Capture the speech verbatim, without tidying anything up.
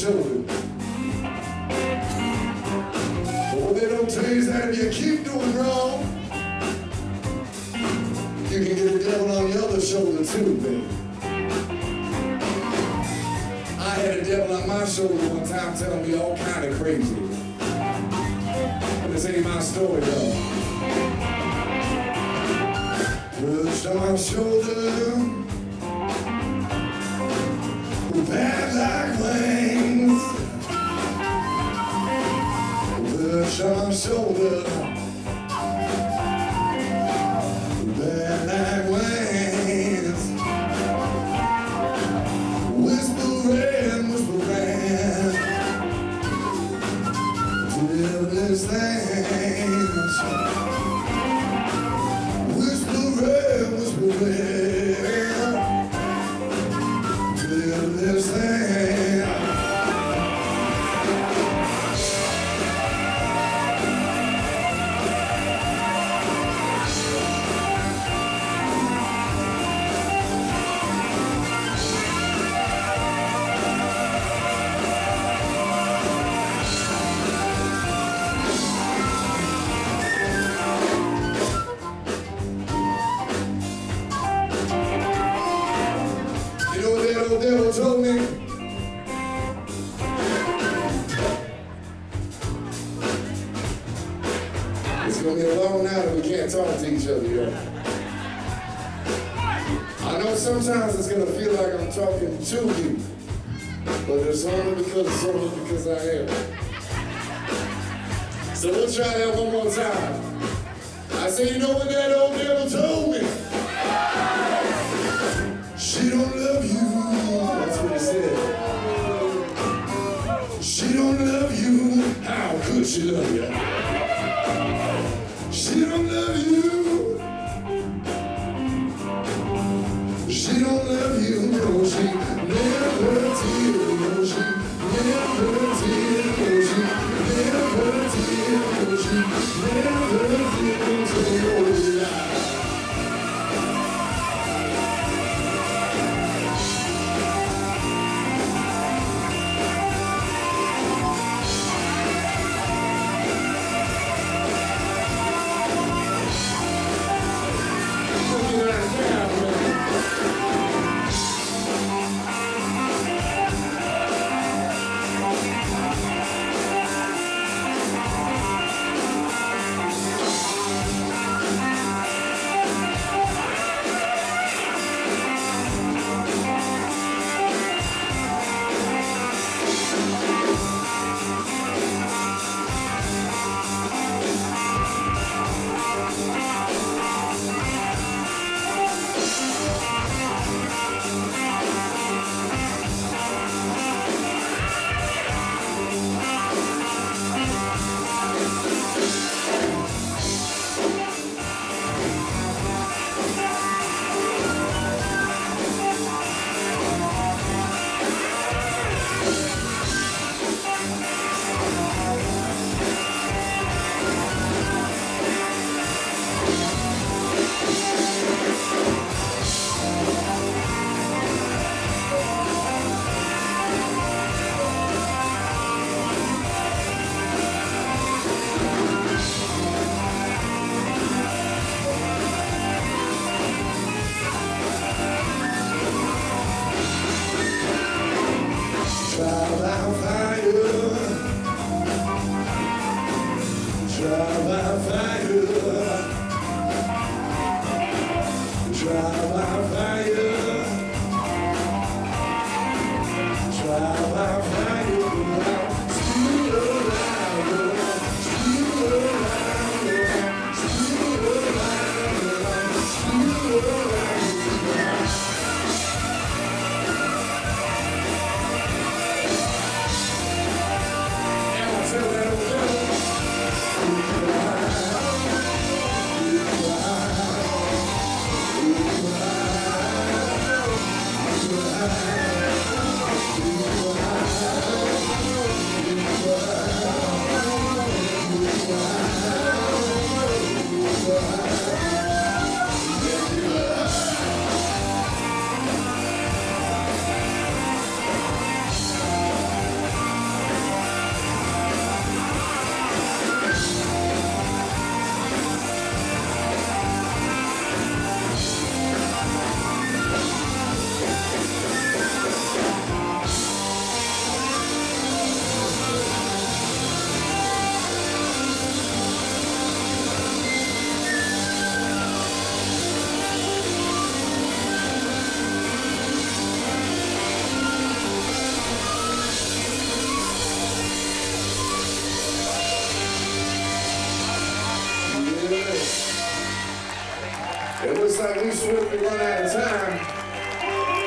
shoulder. But what they don't tell you is that if you keep doing wrong, you can get the devil on the other shoulder too, baby. I had a devil on my shoulder one time telling me all kind of crazy. But this ain't my story though. Pushed on my shoulder, bad like wings. Pushed on my shoulder, bad like wings. Whispering, whispering, devilish things. Whispering, whispering, devilish things. The devil told me it's gonna be a long night and we can't talk to each other yet. I know sometimes it's gonna feel like I'm talking to you, but it's only because it's only because I am. So we'll try that one more time. I say, you know what that old devil told me? She don't love you. That's what he said. She don't love you. How could she love you? She don't love you. She don't love you. No, she never did. No, she never did. No, she never did. No, she never did. So, oh, yeah. It looks like we swiftly run out of time.